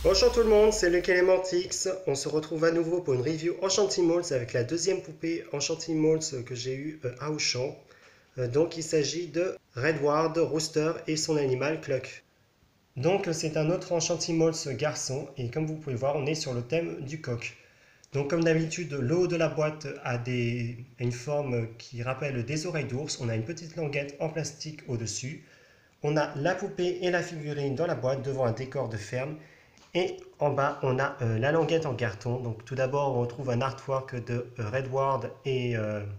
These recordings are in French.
Bonjour tout le monde, c'est Luc Elementix. On se retrouve à nouveau pour une review Enchantimals avec la deuxième poupée Enchantimals que j'ai eue à Auchan. Donc il s'agit de Redward Rooster et son animal Cluck. Donc c'est un autre Enchantimals garçon et comme vous pouvez voir on est sur le thème du coq. Donc comme d'habitude le haut de la boîte a une forme qui rappelle des oreilles d'ours. On a une petite languette en plastique au-dessus. On a la poupée et la figurine dans la boîte devant un décor de ferme. Et en bas, on a la languette en carton. Donc tout d'abord, on retrouve un artwork de Redward et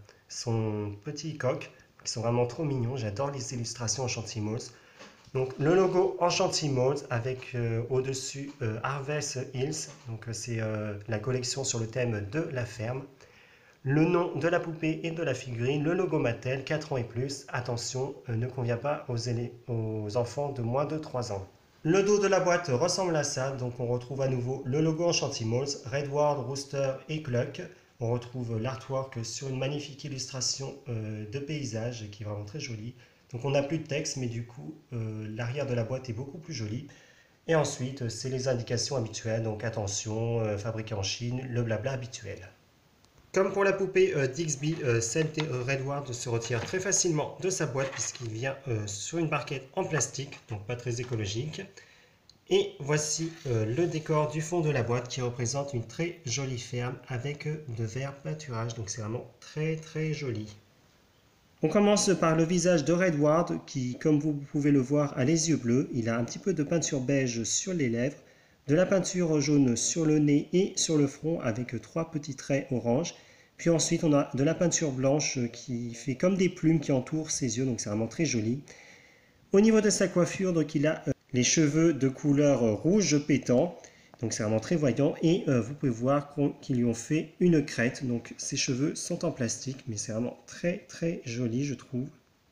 son petit coq, qui sont vraiment trop mignons. J'adore les illustrations Enchantimals. Donc le logo Enchantimals avec au-dessus Harvest Hills. Donc c'est la collection sur le thème de la ferme. Le nom de la poupée et de la figurine, le logo Mattel, 4 ans et plus. Attention, ne convient pas aux enfants de moins de 3 ans. Le dos de la boîte ressemble à ça, donc on retrouve à nouveau le logo Enchantimals, Redward, Rooster et Cluck. On retrouve l'artwork sur une magnifique illustration de paysage qui est vraiment très jolie. Donc on n'a plus de texte, mais du coup l'arrière de la boîte est beaucoup plus joli. Et ensuite, c'est les indications habituelles, donc attention, fabriqué en Chine, le blabla habituel. Comme pour la poupée Dixby, celle de Redward se retire très facilement de sa boîte puisqu'il vient sur une barquette en plastique, donc pas très écologique. Et voici le décor du fond de la boîte qui représente une très jolie ferme avec de verts pâturages, donc c'est vraiment très très joli. On commence par le visage de Redward qui, comme vous pouvez le voir, a les yeux bleus. Il a un petit peu de peinture beige sur les lèvres, de la peinture jaune sur le nez et sur le front avec 3 petits traits orange. Puis ensuite, on a de la peinture blanche qui fait comme des plumes qui entourent ses yeux, donc c'est vraiment très joli. Au niveau de sa coiffure, donc il a les cheveux de couleur rouge pétant, donc c'est vraiment très voyant. Et vous pouvez voir qu'ils lui ont fait une crête, donc ses cheveux sont en plastique, mais c'est vraiment très très joli, je trouve.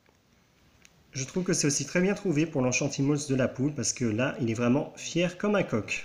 Je trouve que c'est aussi très bien trouvé pour l'Enchantimals de la poule, parce que là, il est vraiment fier comme un coq.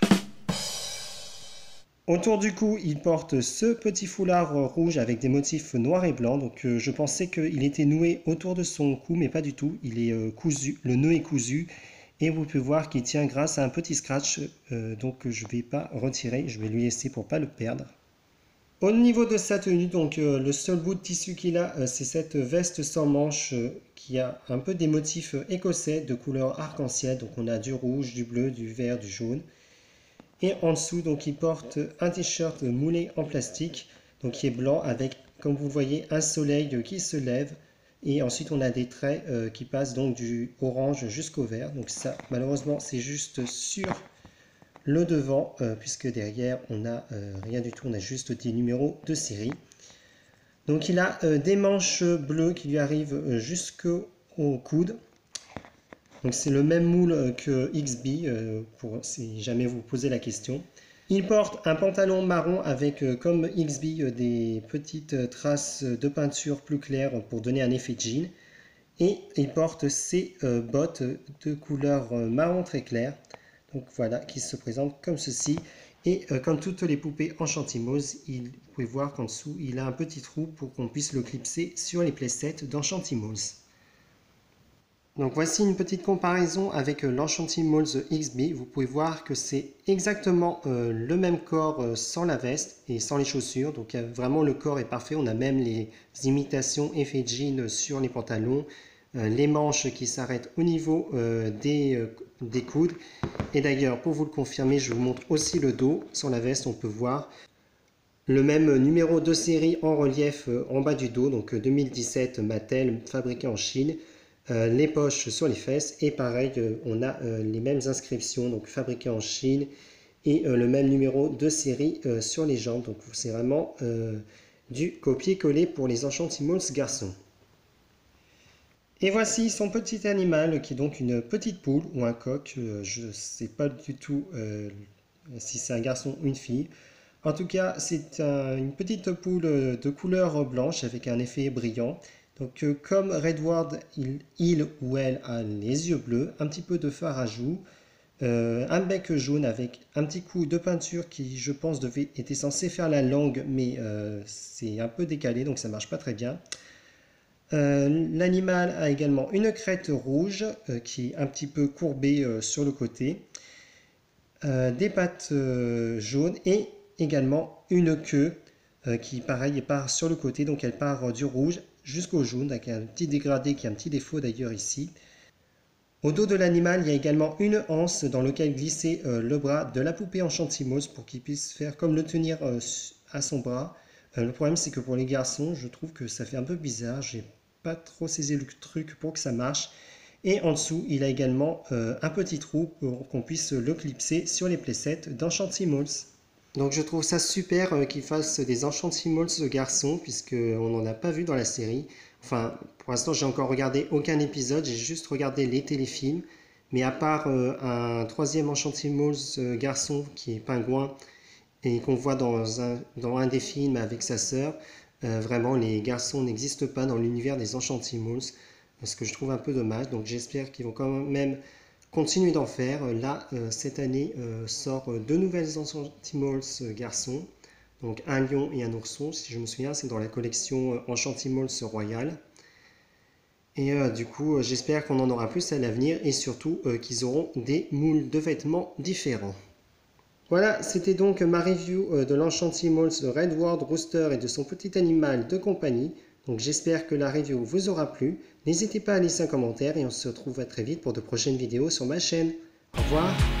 Autour du cou, il porte ce petit foulard rouge avec des motifs noirs et blancs. Donc je pensais qu'il était noué autour de son cou, mais pas du tout. Il est cousu, le nœud est cousu. Et vous pouvez voir qu'il tient grâce à un petit scratch. Donc je ne vais pas retirer, je vais lui laisser pour ne pas le perdre. Au niveau de sa tenue, donc le seul bout de tissu qu'il a, c'est cette veste sans manches qui a un peu des motifs écossais de couleur arc-en-ciel. Donc on a du rouge, du bleu, du vert, du jaune. Et en dessous, donc, il porte un t-shirt moulé en plastique, donc qui est blanc avec, comme vous voyez, un soleil qui se lève. Et ensuite, on a des traits qui passent donc du orange jusqu'au vert. Donc ça, malheureusement, c'est juste sur le devant, puisque derrière, on n'a rien du tout. On a juste des numéros de série. Donc il a des manches bleues qui lui arrivent jusqu'au coude. Donc c'est le même moule que XB, si jamais vous posez la question. Il porte un pantalon marron avec, comme XB, des petites traces de peinture plus claires pour donner un effet jean. Et il porte ses bottes de couleur marron très clair. Donc voilà, qui se présentent comme ceci. Et comme toutes les poupées Enchantimals, vous pouvez voir qu'en dessous, il a un petit trou pour qu'on puisse le clipser sur les playsets d'Enchantimals. Donc voici une petite comparaison avec l'Enchantimals XB. Vous pouvez voir que c'est exactement le même corps sans la veste et sans les chaussures. Donc vraiment le corps est parfait. On a même les imitations effet jean sur les pantalons, les manches qui s'arrêtent au niveau des coudes. Et d'ailleurs, pour vous le confirmer, je vous montre aussi le dos. Sans la veste, on peut voir le même numéro de série en relief en bas du dos. Donc 2017 Mattel, fabriqué en Chine. Les poches sur les fesses et pareil on a les mêmes inscriptions donc fabriquées en Chine et le même numéro de série sur les jambes, donc c'est vraiment du copier-coller pour les Enchantimals garçons. Et voici son petit animal qui est donc une petite poule ou un coq, je ne sais pas du tout si c'est un garçon ou une fille. En tout cas c'est une petite poule de couleur blanche avec un effet brillant. Donc comme Redward, il ou elle a les yeux bleus, un petit peu de fard à joues, un bec jaune avec un petit coup de peinture qui je pense était censé faire la langue mais c'est un peu décalé donc ça marche pas très bien. L'animal a également une crête rouge qui est un petit peu courbée sur le côté. des pattes jaunes et également une queue qui pareil part sur le côté, donc elle part du rouge jusqu'au jaune avec un petit dégradé qui est un petit défaut d'ailleurs ici. Au dos de l'animal, il y a également une anse dans laquelle glisser le bras de la poupée en chantimose pour qu'il puisse faire comme le tenir à son bras. Le problème c'est que pour les garçons, je trouve que ça fait un peu bizarre, j'ai pas trop saisi le truc pour que ça marche. Et en dessous, il a également un petit trou pour qu'on puisse le clipser sur les playsets d'Enchantimals. Donc je trouve ça super qu'ils fassent des Enchantimals garçons, puisqu'on n'en a pas vu dans la série. Enfin, pour l'instant, j'ai encore regardé aucun épisode, j'ai juste regardé les téléfilms. Mais à part un troisième Enchantimals garçon qui est pingouin et qu'on voit dans un des films avec sa sœur, vraiment les garçons n'existent pas dans l'univers des Enchantimals, ce que je trouve un peu dommage. Donc j'espère qu'ils vont quand même continuer d'en faire. Là, cette année, sort deux nouvelles Enchantimals garçons. Donc un lion et un ourson, si je me souviens, c'est dans la collection Enchantimals Royal. Et du coup, j'espère qu'on en aura plus à l'avenir et surtout qu'ils auront des moules de vêtements différents. Voilà, c'était donc ma review de l'Enchantimals Redward Rooster et de son petit animal de compagnie. Donc j'espère que la review vous aura plu. N'hésitez pas à laisser un commentaire et on se retrouve très vite pour de prochaines vidéos sur ma chaîne. Au revoir.